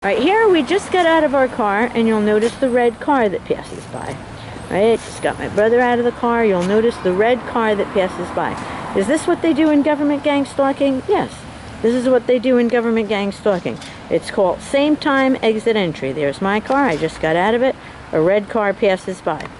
Right here, we just got out of our car, and you'll notice the red car that passes by. Right, just got my brother out of the car. You'll notice the red car that passes by. Is this what they do in government gang stalking? Yes, this is what they do in government gang stalking. It's called same time exit entry. There's my car. I just got out of it. A red car passes by.